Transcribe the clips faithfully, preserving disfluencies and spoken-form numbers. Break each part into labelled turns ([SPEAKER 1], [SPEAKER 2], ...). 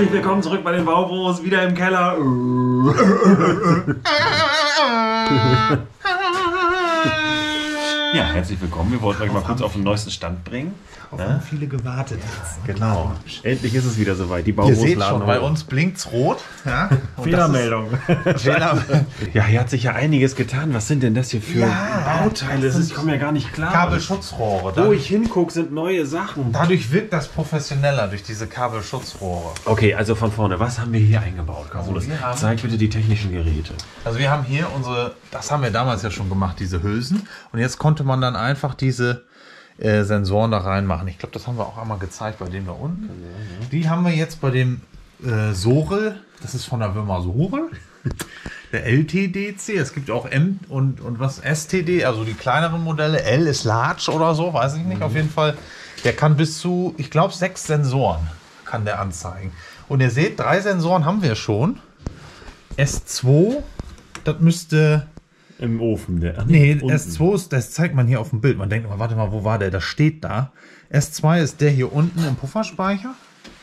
[SPEAKER 1] Herzlich willkommen zurück bei den Baubros, wieder im Keller. Ja, herzlich willkommen. Wir wollten euch mal kurz auf den neuesten Stand bringen.
[SPEAKER 2] Auf haben viele gewartet.
[SPEAKER 1] Genau. Endlich ist es wieder soweit. Die Baubros
[SPEAKER 2] Ihr seht
[SPEAKER 1] laden
[SPEAKER 2] schon, bei uns blinkt's rot. Ja?
[SPEAKER 1] Fehlermeldung.
[SPEAKER 2] Fehler.
[SPEAKER 1] Ja, hier hat sich ja einiges getan. Was sind denn das hier für
[SPEAKER 2] Ja,
[SPEAKER 1] Bauteile? Das ist, ich komme ja gar nicht klar.
[SPEAKER 2] Kabelschutzrohre.
[SPEAKER 1] Wo ich hingucke, sind neue Sachen.
[SPEAKER 2] Dadurch wirkt das professioneller, durch diese Kabelschutzrohre.
[SPEAKER 1] Okay, also von vorne. Was haben wir hier eingebaut, Carolus?
[SPEAKER 2] Also wir haben-
[SPEAKER 1] Zeig bitte die technischen Geräte.
[SPEAKER 2] Also wir haben hier unsere, das haben wir damals ja schon gemacht, diese Hülsen. Und jetzt konnte man dann einfach diese äh, Sensoren da reinmachen. Ich glaube, das haben wir auch einmal gezeigt bei dem da unten. Die haben wir jetzt bei dem äh, Sorel, das ist von der Firma Sorel. Der L T D C, es gibt auch M und, und was S T D, also die kleineren Modelle. L ist Large oder so, weiß ich nicht. Mhm. Auf jeden Fall, der kann bis zu, ich glaube, sechs Sensoren kann der anzeigen. Und ihr seht, drei Sensoren haben wir schon. S zwei, das müsste...
[SPEAKER 1] Im Ofen, der. Ach,
[SPEAKER 2] Nee,
[SPEAKER 1] unten.
[SPEAKER 2] S zwei ist, das zeigt man hier auf dem Bild. Man denkt immer, warte mal, wo war der? Das steht da. S zwei ist der hier unten im Pufferspeicher.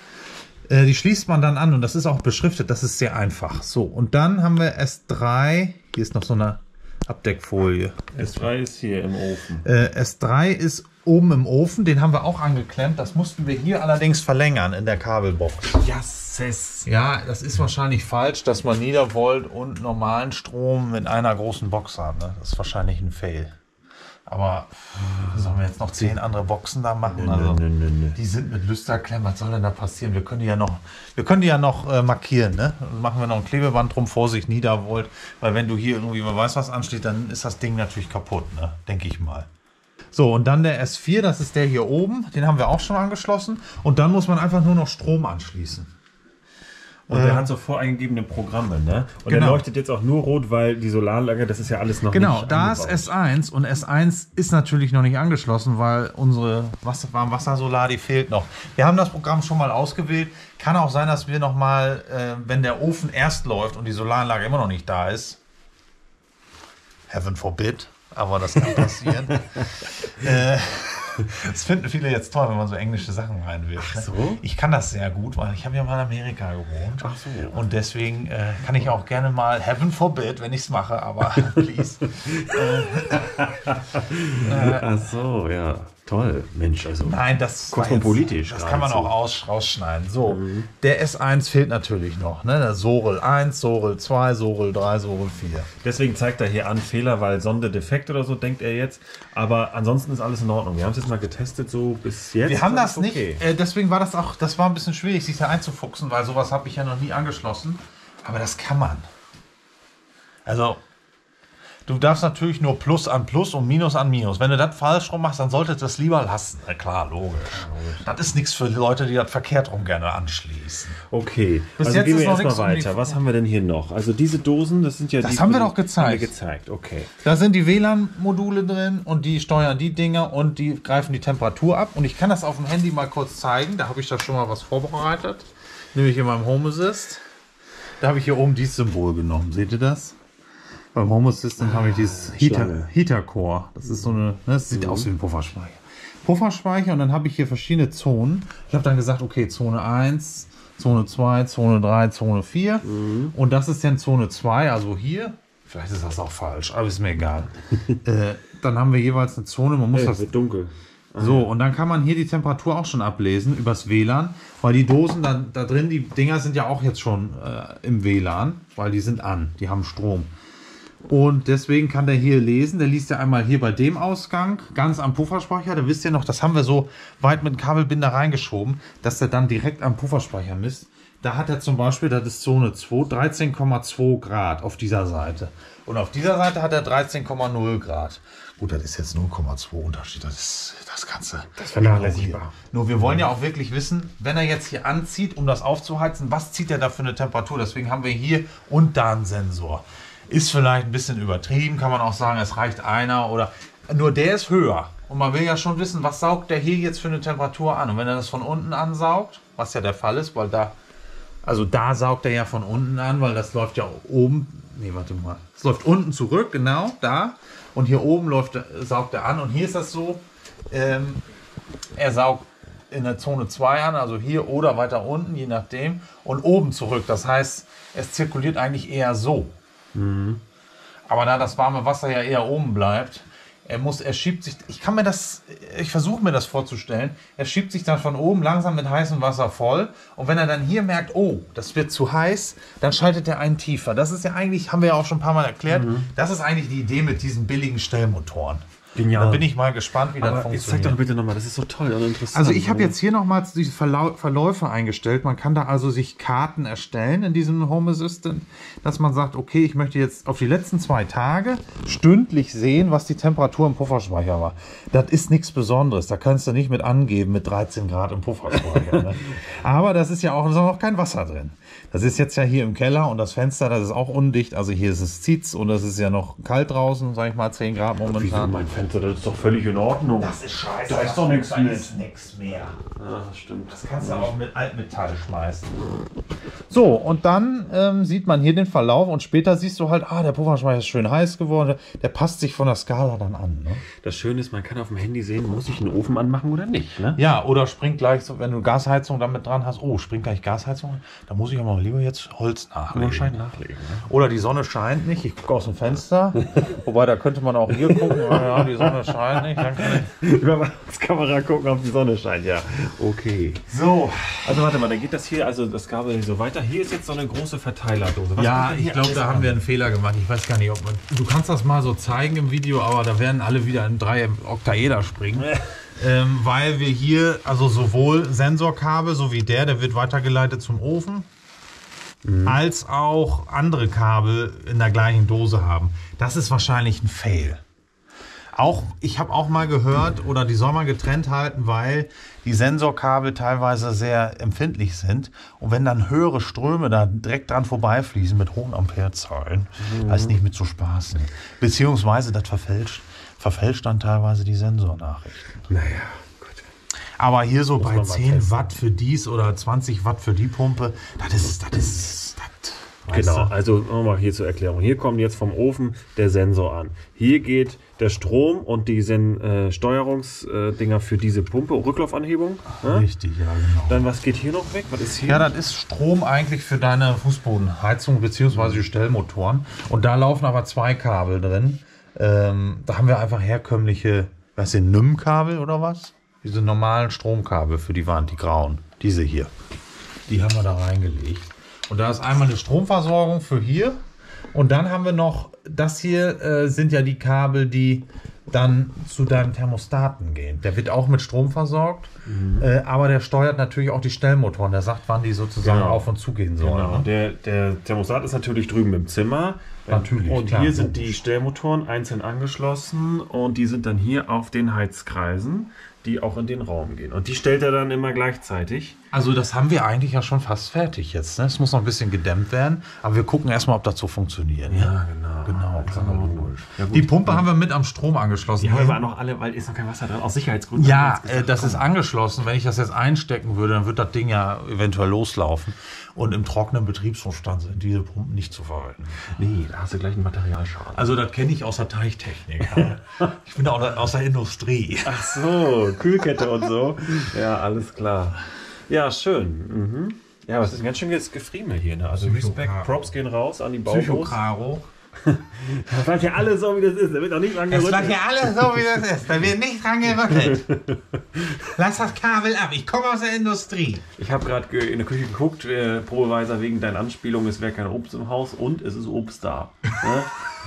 [SPEAKER 2] Äh, die schließt man dann an und das ist auch beschriftet. Das ist sehr einfach. So, und dann haben wir S drei. Hier ist noch so eine Abdeckfolie.
[SPEAKER 1] S drei ist hier im Ofen.
[SPEAKER 2] Äh, S drei ist oben im Ofen. Den haben wir auch angeklemmt. Das mussten wir hier allerdings verlängern in der Kabelbox.
[SPEAKER 1] Jasses.
[SPEAKER 2] Ja, das ist wahrscheinlich falsch, dass man Niedervolt und normalen Strom in einer großen Box hat. Ne? Das ist wahrscheinlich ein Fail. Aber sollen wir jetzt noch zehn andere Boxen da machen?
[SPEAKER 1] Nö,
[SPEAKER 2] Also,
[SPEAKER 1] nö, nö, nö.
[SPEAKER 2] die sind mit Lüsterklemmen. Was soll denn da passieren? Wir können die ja noch, wir können die ja noch äh, markieren. Ne? Dann machen wir noch ein Klebeband drum. Vorsicht, Niedervolt. Weil wenn du hier irgendwie, man weiß was ansteht, dann ist das Ding natürlich kaputt. Ne? Denke ich mal. So, und dann der S vier, das ist der hier oben. Den haben wir auch schon angeschlossen. Und dann muss man einfach nur noch Strom anschließen.
[SPEAKER 1] Und der hat so voreingegebene Programme, ne? Und
[SPEAKER 2] Genau.
[SPEAKER 1] der leuchtet jetzt auch nur rot, weil die Solaranlage, das ist ja alles noch
[SPEAKER 2] Genau,
[SPEAKER 1] nicht
[SPEAKER 2] da ist
[SPEAKER 1] eingebaut.
[SPEAKER 2] S eins und S eins ist natürlich noch nicht angeschlossen, weil unsere Wasser, Warmwassersolar, die fehlt noch. Wir haben das Programm schon mal ausgewählt. Kann auch sein, dass wir noch mal, äh, wenn der Ofen erst läuft und die Solaranlage immer noch nicht da ist, heaven forbid, aber das kann passieren. äh, Das finden viele jetzt toll, wenn man so englische Sachen reinwirft.
[SPEAKER 1] Ach so?
[SPEAKER 2] Ich kann das sehr gut, weil ich habe ja mal in Amerika gewohnt.
[SPEAKER 1] Ach so.
[SPEAKER 2] Und deswegen äh, kann ich auch gerne mal, heaven forbid, wenn ich es mache, aber please.
[SPEAKER 1] Ach so, ja. Toll. Mensch, also.
[SPEAKER 2] Nein, das, war
[SPEAKER 1] Kosmopolitisch
[SPEAKER 2] jetzt, das kann man
[SPEAKER 1] geradezu.
[SPEAKER 2] auch aus, rausschneiden. So, der S eins fehlt natürlich noch. Ne? Der Sorel eins, Sorel zwei, Sorel drei, Sorel vier.
[SPEAKER 1] Deswegen zeigt er hier an Fehler, weil Sonde defekt oder so, denkt er jetzt. Aber ansonsten ist alles in Ordnung. Wir haben es jetzt mal getestet, so bis jetzt.
[SPEAKER 2] Wir haben
[SPEAKER 1] ist alles
[SPEAKER 2] das nicht, äh, deswegen war das auch, das war ein bisschen schwierig, sich da einzufuchsen, weil sowas habe ich ja noch nie angeschlossen. Aber das kann man. Also, du darfst natürlich nur Plus an Plus und Minus an Minus. Wenn du das falsch rum machst, dann solltest du das lieber lassen. Na klar, logisch. Das ist nichts für Leute, die das verkehrt rum gerne anschließen.
[SPEAKER 1] Okay,
[SPEAKER 2] Bis
[SPEAKER 1] also
[SPEAKER 2] jetzt
[SPEAKER 1] gehen
[SPEAKER 2] ist
[SPEAKER 1] wir
[SPEAKER 2] noch
[SPEAKER 1] erstmal
[SPEAKER 2] nichts um die-
[SPEAKER 1] weiter. Was haben wir denn hier noch? Also diese Dosen, das sind ja
[SPEAKER 2] Das
[SPEAKER 1] die...
[SPEAKER 2] haben wir doch gezeigt.
[SPEAKER 1] Haben wir gezeigt, okay.
[SPEAKER 2] Da sind die W L A N-Module drin und die steuern die Dinger und die greifen die Temperatur ab. Und ich kann das auf dem Handy mal kurz zeigen. Da habe ich da schon mal was vorbereitet. Nämlich in meinem Home Assist. Da habe ich hier oben dieses Symbol genommen. Seht ihr das? Beim Home Assistant habe ich dieses Heater,
[SPEAKER 1] Schlange.
[SPEAKER 2] Heater Core. Das ist so eine, ne, das sieht aus wie ein Pufferspeicher. Pufferspeicher und dann habe ich hier verschiedene Zonen. Ich habe dann gesagt, okay, Zone eins, Zone zwei, Zone drei, Zone vier. Und das ist dann Zone zwei, also hier. Vielleicht ist das auch falsch, aber ist mir egal. äh, dann haben wir jeweils eine Zone. Man muss
[SPEAKER 1] Hey,
[SPEAKER 2] das
[SPEAKER 1] wird dunkel.
[SPEAKER 2] so, und dann kann man hier die Temperatur auch schon ablesen übers W L A N, weil die Dosen da, da drin, die Dinger sind ja auch jetzt schon äh, im W L A N, weil die sind an, die haben Strom. Und deswegen kann der hier lesen, der liest ja einmal hier bei dem Ausgang, ganz am Pufferspeicher, da wisst ihr noch, das haben wir so weit mit dem Kabelbinder reingeschoben, dass der dann direkt am Pufferspeicher misst. Da hat er zum Beispiel, das ist Zone zwei, dreizehn Komma zwei Grad auf dieser Seite. Und auf dieser Seite hat er dreizehn Komma null Grad. Gut, das ist jetzt null Komma zwei Unterschied, das ist das Ganze.
[SPEAKER 1] Das ist vernachlässigbar.
[SPEAKER 2] Nur wir wollen ja auch wirklich wissen, wenn er jetzt hier anzieht, um das aufzuheizen, was zieht er da für eine Temperatur? Deswegen haben wir hier und da einen Sensor. Ist vielleicht ein bisschen übertrieben, kann man auch sagen, es reicht einer oder nur der ist höher. Und man will ja schon wissen, was saugt der hier jetzt für eine Temperatur an? Und wenn er das von unten ansaugt, was ja der Fall ist, weil da, also da saugt er ja von unten an, weil das läuft ja oben, nee, warte mal, es läuft unten zurück, genau, da. Und hier oben läuft, saugt er an und hier ist das so, ähm, er saugt in der Zone zwei an, also hier oder weiter unten, je nachdem, und oben zurück. Das heißt, es zirkuliert eigentlich eher so. Mhm. Aber da das warme Wasser ja eher oben bleibt, er muss, er schiebt sich, ich kann mir das, ich versuche mir das vorzustellen, er schiebt sich dann von oben langsam mit heißem Wasser voll und wenn er dann hier merkt, oh, das wird zu heiß, dann schaltet er einen tiefer. Das ist ja eigentlich, haben wir ja auch schon ein paar Mal erklärt, mhm. das ist eigentlich die Idee mit diesen billigen Stellmotoren. Genial. Da bin ich mal gespannt, wie das
[SPEAKER 1] Aber
[SPEAKER 2] funktioniert.
[SPEAKER 1] Jetzt zeig doch bitte nochmal, das ist so toll und interessant.
[SPEAKER 2] Also ich habe jetzt hier nochmal diese Verlau Verläufe eingestellt. Man kann da also sich Karten erstellen in diesem Home Assistant, dass man sagt, okay, ich möchte jetzt auf die letzten zwei Tage stündlich sehen, was die Temperatur im Pufferspeicher war. Das ist nichts Besonderes. Da kannst du nicht mit angeben mit dreizehn Grad im Pufferspeicher. Ne? Aber das ist ja auch noch kein Wasser drin. Das ist jetzt ja hier im Keller und das Fenster, das ist auch undicht. Also hier ist es zieht's und es ist ja noch kalt draußen, sag ich mal, zehn Grad momentan.
[SPEAKER 1] Mein Fenster, das ist doch völlig in Ordnung.
[SPEAKER 2] Das ist scheiße.
[SPEAKER 1] Da ist doch nichts
[SPEAKER 2] da
[SPEAKER 1] mit.
[SPEAKER 2] ist nichts mehr.
[SPEAKER 1] Ja, das stimmt.
[SPEAKER 2] Das kannst du auch mit Altmetall schmeißen. So, und dann ähm, sieht man hier den Verlauf und später siehst du halt, ah, der Pufferspeicher ist schön heiß geworden. Der passt sich von der Skala dann an. Ne?
[SPEAKER 1] Das Schöne ist, man kann auf dem Handy sehen, muss ich einen Ofen anmachen oder nicht. Ne?
[SPEAKER 2] Ja, oder springt gleich, so, wenn du Gasheizung damit dran hast, oh, springt gleich Gasheizung an, da muss ich aber lieber jetzt Holz nachlegen.
[SPEAKER 1] Scheint nachlegen ne?
[SPEAKER 2] Oder die Sonne scheint nicht, ich gucke aus dem Fenster. Wobei, da könnte man auch hier gucken, ja, die Sonne scheint nicht. Dann kann ich
[SPEAKER 1] über die Kamera gucken, ob die Sonne scheint, ja. Okay.
[SPEAKER 2] So.
[SPEAKER 1] Also warte mal, dann geht das hier, also das Kabel so weiter. Hier ist jetzt so eine große Verteilerdose. Was
[SPEAKER 2] ja, ich glaube, da haben wir einen Fehler gemacht. Ich weiß gar nicht, ob man... Du kannst das mal so zeigen im Video, aber da werden alle wieder in drei Oktaeder springen. ähm, weil wir hier, also sowohl Sensorkabel, so wie der, der wird weitergeleitet zum Ofen, mhm. als auch andere Kabel in der gleichen Dose haben. Das ist wahrscheinlich ein Fail. Auch, ich habe auch mal gehört, oder die soll man getrennt halten, weil die Sensorkabel teilweise sehr empfindlich sind. Und wenn dann höhere Ströme da direkt dran vorbeifließen mit hohen Amperezahlen, mhm. da ist nicht mit zu spaßen. Beziehungsweise das verfälscht, verfälscht dann teilweise die Sensornachrichten.
[SPEAKER 1] Naja, gut.
[SPEAKER 2] Aber hier so bei zehn Watt für dies oder zwanzig Watt für die Pumpe, das ist, das ist, das,
[SPEAKER 1] genau, also nochmal hier zur Erklärung. Hier kommt jetzt vom Ofen der Sensor an. Hier geht der Strom und die äh, Steuerungsdinger für diese Pumpe, Rücklaufanhebung. Ja?
[SPEAKER 2] Richtig, ja, genau.
[SPEAKER 1] Dann was geht hier noch weg? Was ist hier?
[SPEAKER 2] Ja, das ist Strom eigentlich für deine Fußbodenheizung bzw. die Stellmotoren. Und da laufen aber zwei Kabel drin. Ähm, da haben wir einfach herkömmliche, was sind N Y M-Kabel oder was? Diese normalen Stromkabel für die Wand, die grauen. Diese hier. Die haben wir da reingelegt. Und da ist einmal eine Stromversorgung für hier. Und dann haben wir noch, das hier äh, sind ja die Kabel, die dann zu deinem Thermostaten gehen. Der wird auch mit Strom versorgt, mhm. äh, aber der steuert natürlich auch die Stellmotoren. Der sagt, wann die sozusagen genau. auf und zu gehen sollen.
[SPEAKER 1] Genau.
[SPEAKER 2] Ne?
[SPEAKER 1] Der, der Thermostat ist natürlich drüben im Zimmer.
[SPEAKER 2] Natürlich.
[SPEAKER 1] Und
[SPEAKER 2] klar,
[SPEAKER 1] hier sind die Stellmotoren einzeln angeschlossen und die sind dann hier auf den Heizkreisen, die auch in den Raum gehen. Und die stellt er dann immer gleichzeitig.
[SPEAKER 2] Also das haben wir eigentlich ja schon fast fertig jetzt. Ne? Es muss noch ein bisschen gedämmt werden, aber wir gucken erstmal, ob das so funktioniert. Ne?
[SPEAKER 1] Ja, genau.
[SPEAKER 2] Genau.
[SPEAKER 1] Das haben wir wohl. Ja,
[SPEAKER 2] die Pumpe ja. haben wir mit am Strom angeschlossen.
[SPEAKER 1] Die haben wir aber noch alle, weil ist noch kein Wasser dran, aus Sicherheitsgründen.
[SPEAKER 2] Ja, äh, das ist angeschlossen. Wenn ich das jetzt einstecken würde, dann wird das Ding ja eventuell loslaufen. Und im trockenen Betriebszustand sind diese Pumpen nicht zu verwalten.
[SPEAKER 1] Nee, da hast du gleich einen Materialschaden.
[SPEAKER 2] Also das kenne ich aus der Teichtechnik. Ich bin auch aus der Industrie.
[SPEAKER 1] Ach so, Kühlkette und so. Ja, alles klar. Ja, schön. Mhm. Ja, aber es ist ein ganz schönes Gefriemel hier. Ne? Also Respekt, Props gehen raus an die Baubos.
[SPEAKER 2] Psychokaro.
[SPEAKER 1] Das bleibt ja alles so, wie das ist. Da wird auch nicht dran gerüttelt.
[SPEAKER 2] Das bleibt ja alles so, wie das ist. Da wird nicht dran gerüttelt. Lass das Kabel ab. Ich komme aus der Industrie.
[SPEAKER 1] Ich habe gerade in der Küche geguckt, äh, probeweise wegen deiner Anspielung, es wäre kein Obst im Haus und es ist Obst da. Ne?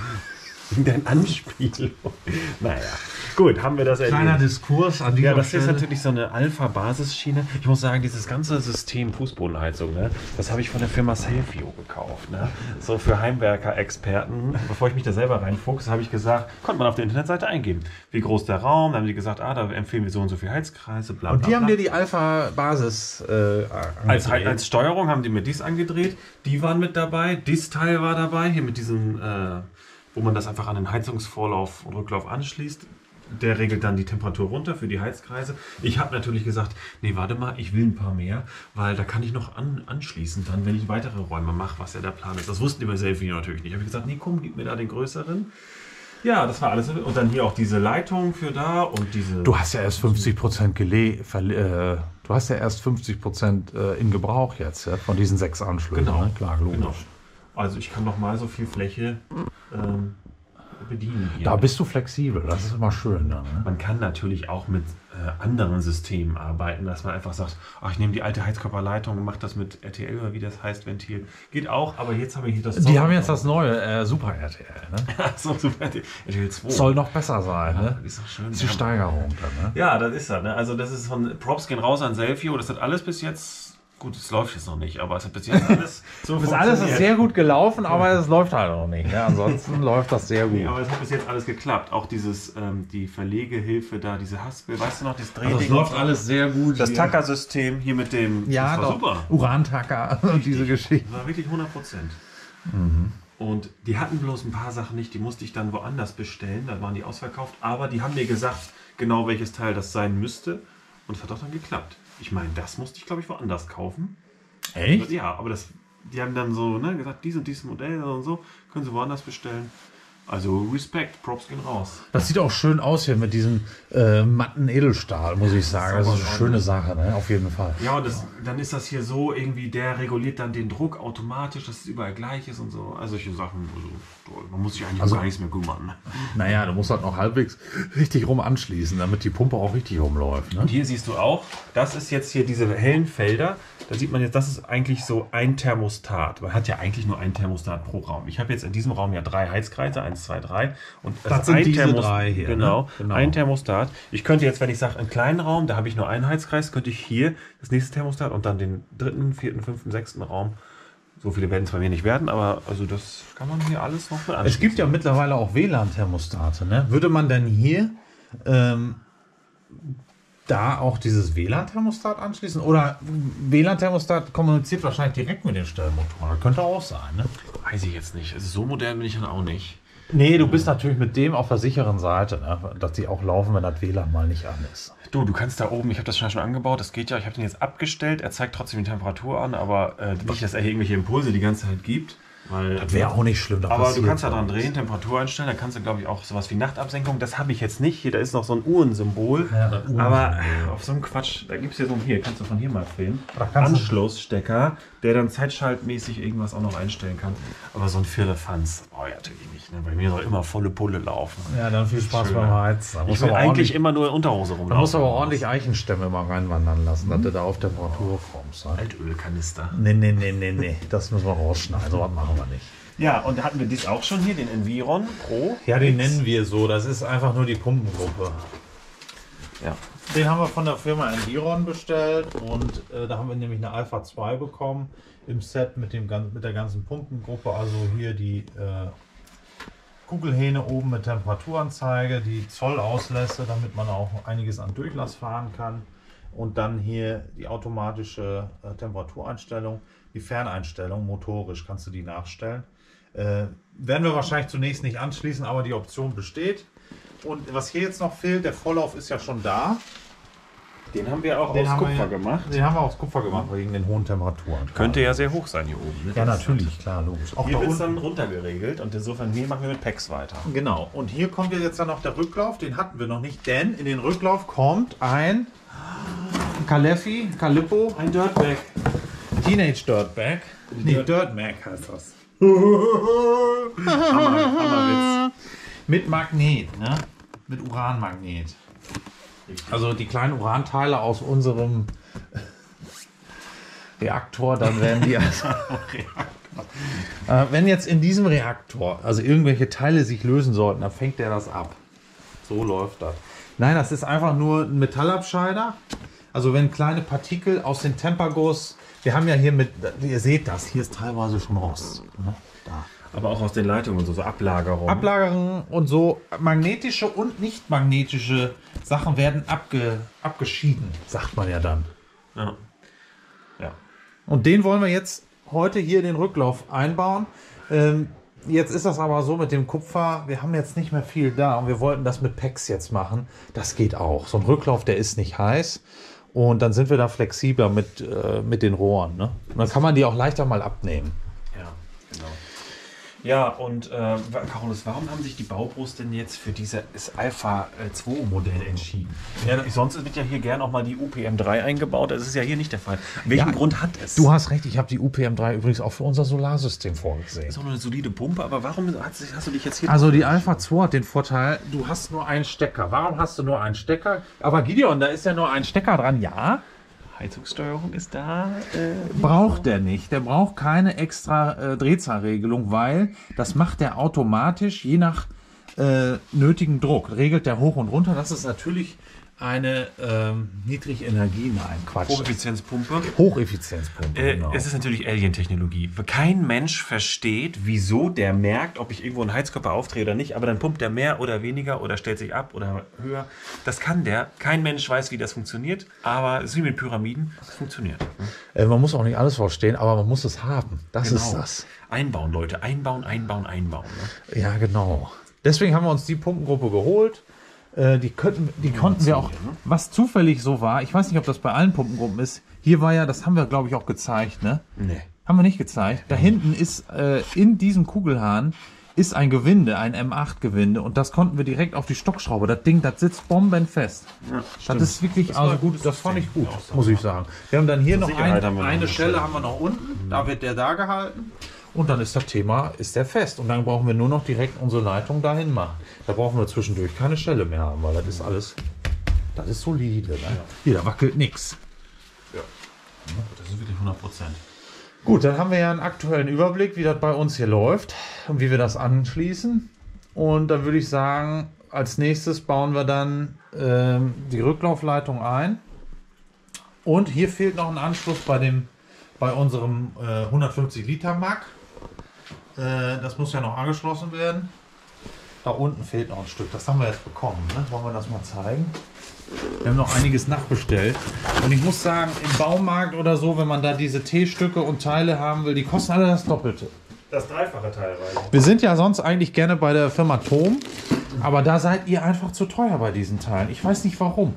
[SPEAKER 1] Wegen deiner Anspielung. Naja. Gut, haben wir das erledigt.
[SPEAKER 2] Kleiner Diskurs an dieser
[SPEAKER 1] Ja, das
[SPEAKER 2] Stelle.
[SPEAKER 1] ist natürlich so eine Alpha-Basisschiene. Ich muss sagen, dieses ganze System Fußbodenheizung, ne, das habe ich von der Firma Selfio gekauft. Ne? So für Heimwerker-Experten. Bevor ich mich da selber reinfuchse, habe ich gesagt, konnte man auf der Internetseite eingeben. Wie groß der Raum, dann haben die gesagt, ah, da empfehlen wir so und so viele Heizkreise, bla, bla,
[SPEAKER 2] Und die
[SPEAKER 1] bla.
[SPEAKER 2] haben dir die Alpha-Basis äh,
[SPEAKER 1] als, als Steuerung haben die mir dies angedreht. Die waren mit dabei. Dies Teil war dabei. Hier mit diesem, äh, wo man das einfach an den Heizungsvorlauf und Rücklauf anschließt. Der regelt dann die Temperatur runter für die Heizkreise. Ich habe natürlich gesagt, nee, warte mal, ich will ein paar mehr, weil da kann ich noch an, anschließen, dann, wenn ich weitere Räume mache, was ja der Plan ist. Das wussten die bei Selfie natürlich nicht. Ich habe gesagt, nee, komm, gib mir da den größeren. Ja, das war alles. Und dann hier auch diese Leitung für da und diese...
[SPEAKER 2] Du hast ja erst fünfzig Prozent gele- verle- äh, Du hast ja erst fünfzig Prozent äh, in Gebrauch jetzt, ja, von diesen sechs Anschlüssen.
[SPEAKER 1] Genau.
[SPEAKER 2] Ne? Klar, logisch.
[SPEAKER 1] Genau. Also ich kann noch mal so viel Fläche ähm, bedienen hier.
[SPEAKER 2] Da bist du flexibel, das ist immer schön. Dann, ne?
[SPEAKER 1] Man kann natürlich auch mit äh, anderen Systemen arbeiten, dass man einfach sagt, ach, ich nehme die alte Heizkörperleitung und mache das mit R T L oder wie das heißt, Ventil. Geht auch, aber jetzt habe ich hier das...
[SPEAKER 2] Die haben jetzt das neue äh, Super R T L. Ne?
[SPEAKER 1] Ach so, Super R T L zwei.
[SPEAKER 2] Soll noch besser sein.
[SPEAKER 1] Ja,
[SPEAKER 2] Ne?
[SPEAKER 1] ist doch schön.
[SPEAKER 2] Das ist die Steigerung dann. Ne?
[SPEAKER 1] Ja, das ist er. Ne? Also das ist von Props gehen raus an Selfie. Das hat alles bis jetzt... Gut, es läuft jetzt noch nicht, aber es hat bis jetzt alles so
[SPEAKER 2] Das alles ist sehr gut gelaufen, aber es läuft halt noch nicht. Ja, ansonsten läuft das sehr gut.
[SPEAKER 1] Nee, aber es hat bis jetzt alles geklappt. Auch dieses, ähm, die Verlegehilfe da, diese Haspel, weißt du noch, das Drehding.
[SPEAKER 2] Also es läuft alles sehr gut.
[SPEAKER 1] Das Tacker-System hier mit dem,
[SPEAKER 2] ja,
[SPEAKER 1] das war
[SPEAKER 2] doch.
[SPEAKER 1] super.
[SPEAKER 2] Uran-Tacker und diese Geschichte.
[SPEAKER 1] Das war wirklich hundert Prozent.
[SPEAKER 2] Mhm.
[SPEAKER 1] Und die hatten bloß ein paar Sachen nicht, die musste ich dann woanders bestellen, da waren die ausverkauft. Aber die haben mir gesagt, genau welches Teil das sein müsste. Und es hat auch dann geklappt. Ich meine, das musste ich, glaube ich, woanders kaufen.
[SPEAKER 2] Echt?
[SPEAKER 1] Ja, aber das, die haben dann so ne, gesagt, dies und dieses Modell und so, können sie woanders bestellen. Also Respekt, Props gehen raus.
[SPEAKER 2] Das sieht auch schön aus hier mit diesem äh, matten Edelstahl, muss ich sagen. Das ist eine schöne Sache, ne? Auf jeden Fall.
[SPEAKER 1] Ja, und das, dann ist das hier so, irgendwie, der reguliert dann den Druck automatisch, dass es überall gleich ist und so. Also solche Sachen, also, toll. Man muss sich eigentlich
[SPEAKER 2] Also-
[SPEAKER 1] gar nichts mehr kümmern.
[SPEAKER 2] Naja, du musst halt noch halbwegs richtig rum anschließen, damit die Pumpe auch richtig rumläuft. Ne?
[SPEAKER 1] Und hier siehst du auch, das ist jetzt hier diese hellen Felder. Da sieht man jetzt, das ist eigentlich so ein Thermostat. Man hat ja eigentlich nur ein Thermostat pro Raum. Ich habe jetzt in diesem Raum ja drei Heizkreise, eins, zwei, drei. Und
[SPEAKER 2] Das
[SPEAKER 1] ist
[SPEAKER 2] sind
[SPEAKER 1] ein
[SPEAKER 2] diese
[SPEAKER 1] Thermos-
[SPEAKER 2] drei hier,
[SPEAKER 1] Genau,
[SPEAKER 2] ne? Genau.
[SPEAKER 1] ein Thermostat. Ich könnte jetzt, wenn ich sage, einen kleinen Raum, da habe ich nur einen Heizkreis, könnte ich hier das nächste Thermostat und dann den dritten, vierten, fünften, sechsten Raum. So viele werden es bei mir nicht werden, aber also das kann man hier alles noch mit
[SPEAKER 2] Es gibt ja mittlerweile auch W L A N-Thermostate. Ne? Würde man denn hier ähm, da auch dieses W L A N-Thermostat anschließen? Oder W L A N-Thermostat kommuniziert wahrscheinlich direkt mit den Stellmotoren. Das könnte auch sein. Ne?
[SPEAKER 1] Weiß ich jetzt nicht. Also so modern bin ich dann auch nicht.
[SPEAKER 2] Nee, du bist natürlich mit dem auf der sicheren Seite, ne? Dass die auch laufen, wenn das W L A N mal nicht an ist.
[SPEAKER 1] Du, du kannst da oben, ich habe das schon angebaut, das geht ja, ich habe den jetzt abgestellt, er zeigt trotzdem die Temperatur an, aber äh, nicht, dass er hier irgendwelche Impulse die ganze Zeit gibt. Weil,
[SPEAKER 2] Das wäre auch nicht schlimm. da
[SPEAKER 1] aber du
[SPEAKER 2] passiert
[SPEAKER 1] kannst da dran
[SPEAKER 2] nichts.
[SPEAKER 1] drehen, Temperatur einstellen, da kannst du, glaube ich, auch sowas wie Nachtabsenkung, das habe ich jetzt nicht. Hier, da ist noch so ein Uhrensymbol,
[SPEAKER 2] Ja, das Uhrensymbol.
[SPEAKER 1] aber äh, auf so einem Quatsch, da gibt es ja so ein, hier, kannst du von hier mal filmen,
[SPEAKER 2] Da kannst du-
[SPEAKER 1] Anschlussstecker, der dann zeitschaltmäßig irgendwas auch noch einstellen kann. Aber so ein Firlefanz, das brauche ich natürlich nicht. Ne? Bei mir soll immer volle Pulle laufen.
[SPEAKER 2] Ja, dann viel Spaß
[SPEAKER 1] Schön,
[SPEAKER 2] beim
[SPEAKER 1] ja.
[SPEAKER 2] Heizen. Da
[SPEAKER 1] Ich
[SPEAKER 2] muss
[SPEAKER 1] will
[SPEAKER 2] aber
[SPEAKER 1] eigentlich
[SPEAKER 2] ordentlich,
[SPEAKER 1] immer nur in Unterhose rumlaufen.
[SPEAKER 2] da muss aber ordentlich Eichenstämme mal reinwandern lassen, dass du da auf Temperatur kommst. Ne?
[SPEAKER 1] Altölkanister.
[SPEAKER 2] Nee, nee, nee, nee, nee. Das müssen wir rausschneiden. So was machen wir nicht.
[SPEAKER 1] Ja, und da hatten wir dies auch schon hier, den Environ Pro.
[SPEAKER 2] Ja, den nennen wir so. Das ist einfach nur die Pumpengruppe.
[SPEAKER 1] Ja.
[SPEAKER 2] Den haben wir von der Firma Environ bestellt und äh, da haben wir nämlich eine Alpha zwei bekommen im Set mit, dem, gan- mit der ganzen Pumpengruppe. Also hier die äh, Kugelhähne oben mit Temperaturanzeige, die Zollauslässe, damit man auch einiges an Durchlass fahren kann. Und dann hier die automatische äh, Temperatureinstellung, die Ferneinstellung, motorisch kannst du die nachstellen. Äh, werden wir wahrscheinlich zunächst nicht anschließen, aber die Option besteht. Und was hier jetzt noch fehlt, der Vorlauf ist ja schon da.
[SPEAKER 1] Den haben wir auch
[SPEAKER 2] Den
[SPEAKER 1] aus
[SPEAKER 2] haben
[SPEAKER 1] Kupfer
[SPEAKER 2] wir,
[SPEAKER 1] gemacht.
[SPEAKER 2] Den haben wir aus Kupfer gemacht, wegen den hohen Temperaturen.
[SPEAKER 1] Könnte ja sehr hoch sein hier oben. Ne?
[SPEAKER 2] Ja, natürlich, klar, logisch. Auch
[SPEAKER 1] Hier
[SPEAKER 2] da
[SPEAKER 1] wird es dann
[SPEAKER 2] unten.
[SPEAKER 1] runtergeregelt und insofern hier machen wir mit Packs weiter.
[SPEAKER 2] Genau. Und hier kommt jetzt dann noch der Rücklauf, den hatten wir noch nicht, denn in den Rücklauf kommt ein Caleffi, Calippo,
[SPEAKER 1] Ein Dirtbag.
[SPEAKER 2] Teenage Dirtbag. Nee, Dirtbag heißt das.
[SPEAKER 1] Hammer, Hammerwitz.
[SPEAKER 2] Mit Magnet, ne? Mit Uranmagnet. Also die kleinen Uranteile aus unserem Reaktor, dann werden die also, äh, wenn jetzt in diesem Reaktor also irgendwelche Teile sich lösen sollten, dann fängt der das ab. So läuft das. Nein, das ist einfach nur ein Metallabscheider. Also wenn kleine Partikel aus den Temperguss, wir haben ja hier mit, ihr seht das, hier ist teilweise schon Rost. Ne? Da.
[SPEAKER 1] Aber auch aus den Leitungen und so, so Ablagerungen.
[SPEAKER 2] Ablagerungen und so magnetische und nicht magnetische Sachen werden abge, abgeschieden, sagt man ja dann.
[SPEAKER 1] Ja. Ja.
[SPEAKER 2] Und den wollen wir jetzt heute hier in den Rücklauf einbauen. Ähm, jetzt ist das aber so mit dem Kupfer, wir haben jetzt nicht mehr viel da und wir wollten das mit Packs jetzt machen. Das geht auch. So ein Rücklauf, der ist nicht heiß. Und dann sind wir da flexibler mit, äh, mit den Rohren. Ne? Und dann kann man die auch leichter mal abnehmen.
[SPEAKER 1] Ja, genau. Ja, und äh, Carolus, warum haben sich die Baubros denn jetzt für dieses Alpha zwei Modell entschieden? Ja, sonst wird ja hier gern auch mal die U P M drei eingebaut. Das ist ja hier nicht der Fall. Welchen
[SPEAKER 2] Ja,
[SPEAKER 1] Grund hat es?
[SPEAKER 2] Du hast recht, ich habe die U P M drei übrigens auch für unser Solarsystem vorgesehen.
[SPEAKER 1] Das ist auch eine solide Pumpe, aber warum hast, hast du dich jetzt hier...
[SPEAKER 2] Also die Alpha zwei hat den Vorteil, du hast nur einen Stecker. Warum hast du nur einen Stecker? Aber Gideon, da ist ja nur ein Stecker dran, ja.
[SPEAKER 1] Heizungssteuerung ist da... Äh,
[SPEAKER 2] Braucht der nicht. Der braucht keine extra äh, Drehzahlregelung, weil das macht der automatisch, je nach äh, nötigen Druck. Regelt der hoch und runter. Das ist natürlich eine ähm, Niedrigenergie, nein, Quatsch.
[SPEAKER 1] Hocheffizienzpumpe.
[SPEAKER 2] Hocheffizienzpumpe,
[SPEAKER 1] Äh,
[SPEAKER 2] genau.
[SPEAKER 1] Es ist natürlich Alien-Technologie. Kein Mensch versteht, wieso der merkt, ob ich irgendwo einen Heizkörper aufdrehe oder nicht, aber dann pumpt der mehr oder weniger oder stellt sich ab oder höher. Das kann der. Kein Mensch weiß, wie das funktioniert, aber es ist wie mit Pyramiden, es funktioniert.
[SPEAKER 2] Äh, man muss auch nicht alles verstehen, aber man muss es haben. Das
[SPEAKER 1] Genau.
[SPEAKER 2] ist das.
[SPEAKER 1] Einbauen, Leute. Einbauen, einbauen, einbauen. Ne?
[SPEAKER 2] Ja, genau. Deswegen haben wir uns die Pumpengruppe geholt. Äh, die könnten, die konnten wir auch, was zufällig so war, ich weiß nicht, ob das bei allen Pumpengruppen ist, hier war ja, das haben wir glaube ich auch gezeigt, ne?
[SPEAKER 1] Nee.
[SPEAKER 2] Haben wir nicht gezeigt. Da hinten ist, äh, in diesem Kugelhahn ist ein Gewinde, ein M acht Gewinde und das konnten wir direkt auf die Stockschraube. Das Ding, das sitzt bombenfest.
[SPEAKER 1] Ja,
[SPEAKER 2] das ist wirklich,
[SPEAKER 1] das
[SPEAKER 2] also
[SPEAKER 1] war
[SPEAKER 2] gut,
[SPEAKER 1] gut,
[SPEAKER 2] das fand ich gut,
[SPEAKER 1] auch
[SPEAKER 2] muss ich sagen. Wir haben dann hier noch
[SPEAKER 1] Sicherheit
[SPEAKER 2] ein,
[SPEAKER 1] haben wir noch
[SPEAKER 2] eine
[SPEAKER 1] eine
[SPEAKER 2] Stelle,
[SPEAKER 1] Stelle.
[SPEAKER 2] haben wir noch unten, da wird der da gehalten. Und dann ist das Thema, ist der fest. Und dann brauchen wir nur noch direkt unsere Leitung dahin machen. Da brauchen wir zwischendurch keine Stelle mehr haben, weil das ist alles, das ist solide. Ne? Hier, da wackelt nichts.
[SPEAKER 1] Ja. Das ist wirklich hundert Prozent.
[SPEAKER 2] Gut, dann haben wir ja einen aktuellen Überblick, wie das bei uns hier läuft und wie wir das anschließen. Und dann würde ich sagen, als nächstes bauen wir dann ähm, die Rücklaufleitung ein. Und hier fehlt noch ein Anschluss bei dem bei unserem äh, hundertfünfzig Liter Mack. Äh, das muss ja noch angeschlossen werden. Da unten fehlt noch ein Stück. Das haben wir jetzt bekommen. Ne? Wollen wir das mal zeigen? Wir haben noch einiges nachbestellt. Und ich muss sagen, im Baumarkt oder so, wenn man da diese T-Stücke und Teile haben will, die kosten alle das Doppelte.
[SPEAKER 1] Das Dreifache teilweise.
[SPEAKER 2] Wir sind ja sonst eigentlich gerne bei der Firma Thom, aber da seid ihr einfach zu teuer bei diesen Teilen. Ich weiß nicht warum.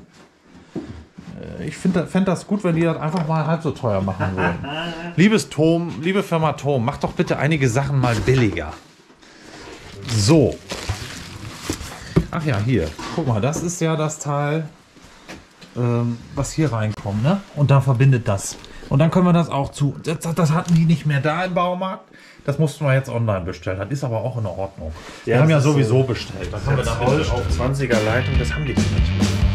[SPEAKER 2] Ich fände das gut, wenn die das einfach mal halb so teuer machen würden. Liebes Thom, liebe Firma Thom, macht doch bitte einige Sachen mal billiger. So. Ach ja, hier. Guck mal, das ist ja das Teil, ähm, was hier reinkommt, ne? Und da verbindet das. Und dann können wir das auch zu. Das, das hatten die nicht mehr da im Baumarkt. Das mussten wir jetzt online bestellen. Das ist aber auch in Ordnung. Wir
[SPEAKER 1] Ja,
[SPEAKER 2] haben ja
[SPEAKER 1] das ist
[SPEAKER 2] sowieso
[SPEAKER 1] so
[SPEAKER 2] bestellt. Das
[SPEAKER 1] haben wir dann voll auf zwanziger Leitung, das haben die nicht.